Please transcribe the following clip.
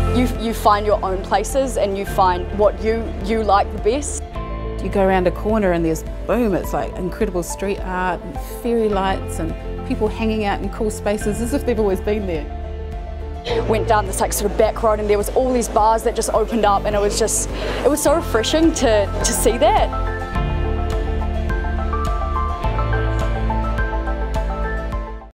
You find your own places and you find what you like the best. You go around a corner and there's, boom, it's like incredible street art and fairy lights and people hanging out in cool spaces as if they've always been there. Went down this like sort of back road and there was all these bars that just opened up, and it was so refreshing to see that.